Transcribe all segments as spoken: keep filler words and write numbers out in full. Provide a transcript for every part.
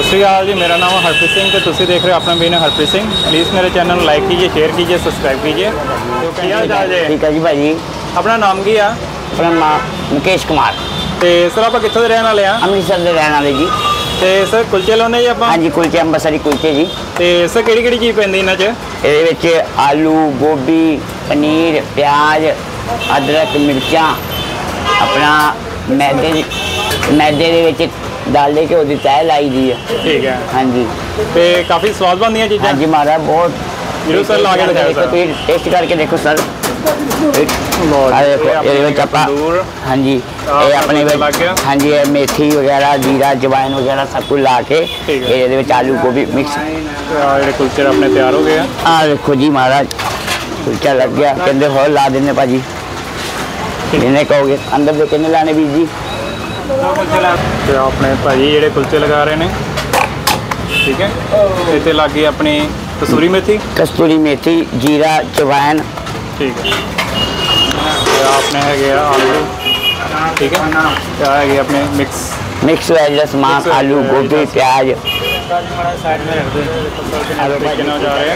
सत श्री अकाल जी, मेरा नाम है हरप्रीत सिंह तो तुम देख रहे हो अपना बिना हरप्रीत सिंह। प्लीज़ मेरे चैनल को लाइक कीजिए, शेयर कीजिए, सब्सक्राइब कीजिए। तो क्या हाल चाल जी? ठीक है जी भाजी। अपना नाम की आ? अपना नाम मुकेश कुमार। तो सर आप कितों के रहने वाले हैं? अमृतसर के रहने वाले जी। तो सर कुलचे लाने जी आप? हाँ जी, कुलचे अंबरसरी कुलचे जी। तो सर किहड़ी किहड़ी चीज़ पैंदी इन्हां च? ये आलू, गोभी, पनीर, प्याज, अदरक, मिर्चा, अपना मैदे मैदे डाले के वो तय लाई दी है। ठीक है। हाँ जी। तो काफ़ी स्वाद बनदियां चीज़ां? हाँ जी महाराज, बहुत जरूर सर ला के दिखाओ सर। टेस्ट करके देखो सर। हाँ जी, ये अपने हाँ जी मेथी वगैरह, जीरा, जवाइन वगैरह सब कुछ ला के ये आलू गोभी मिक्स कुलचे अपने तैयार हो गए हैं। हाँ देखो जी महाराज, कुलचा लग गया। कहते होर ला देने भाजी, इन्हें कहोगे अंदर दे किन्ने लाने बीर जी? तो अपने भाजी जेडे कुलचे लगा रहे हैं, ठीक है। इतने लग गई अपनी कसूरी मेथी, कसूरी मेथी, जीरा, जवाइन, ठीक है। आपने है आलू, ठीक है। क्या है अपने मिक्स मिक्स वेज सामान, आलू, गोभी, प्याज जा रहे हैं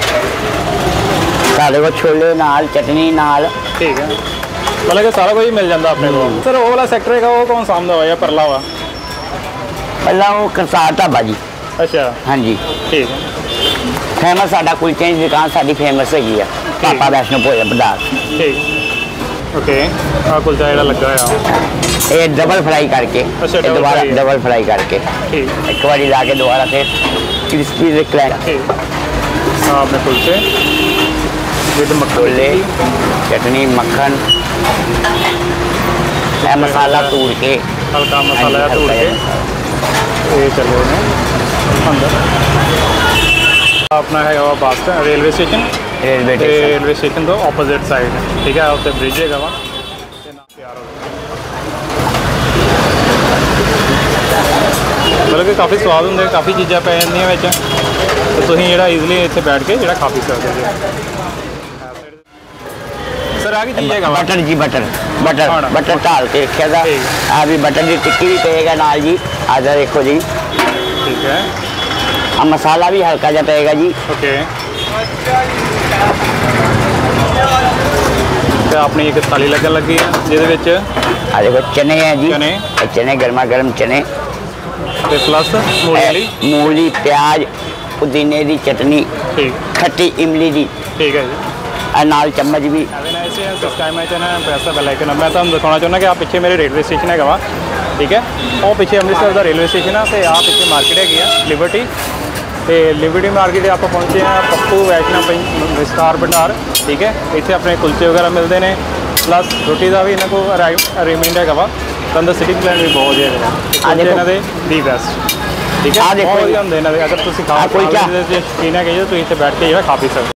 सारे को, छोले नाल, चटनी नाल, ठीक है। मतलब कि सारा कुछ मिल जाता अपने को। सर वो वाला सेक्टर है वो कौन सामने हुआ या परला हुआ? पहला वो करसार ढाबा जी। अच्छा हाँ जी, ठीक है। फेमस साडा कुलचे की दुकान साडी फेमस हैगी है, पापा वैष्णो भोजन पदार्थ। ठीक, ओके। आ कुलचा जेड़ा लगा है ये डबल फ्राई करके, अच्छा दोबारा डबल फ्राई करके ठीक एक बार ला के दोबारा फिर क्रिस्पी रिक्लैन। ठीक, आपने कुलचे विद छोले, चटनी, मक्खन, मसाला तोड़ के, हल्का मसाला तोड़ के ये चले अंदर। अपना है बस railway station, railway railway station तो ऑपोजिट साइड है, ठीक है। उत्ते ब्रिज है वा मतलब कि काफ़ी स्वाद होंगे, काफ़ी चीज़ा पै जांदियां विच, तो तुसीं जेहड़ा ईजली इत्थे बैठ के जेहड़ा खा पी सकदे हो। सर आ चीज़ है बटर जी, बटर बटर बटर डाल के रखा था। आ भी बटर की टिक्की भी पेगा नाल जी। आजा देखो जी, ठीक है। अब मसाला भी हल्का जा पेगा जी। ओके। तो अपनी एक थाली लगन लगी है जिहदे आ देखो चने हैं जी, चने चने गर्मा गर्म चने, प्लस मूली, मूली, प्याज, पुदीने की चटनी, ठीक, खट्टी इमली की, ठीक है जी। नाल चम्मच भी। Subscribe my channel, press the bell icon. मैं तुहानूं दिखाना चाहुंदा कि आप पीछे मेरे रेलवे स्टेशन है वा, ठीक है। और पीछे अमृतसर का रेलवे स्टेशन है, तो आप पीछे मार्केट हैगी है लिबर्टी, तो लिबर्टी मार्केट आप पहुँचे हैं पप्पू वैष्णो विस्तार भंडार, ठीक है। इतने अपने कुलचे वगैरह मिलते हैं, प्लस रोटी का भी इन्हों को अरेंजमेंट है वा। अंदर सिटिंग प्लान भी बहुत है इन्हों के दी बेस्ट, ठीक है। बहुत होंगे इन्होंने, अगर तुम खा शौकीन है तो इतने बैठ के जो खा पी सकते।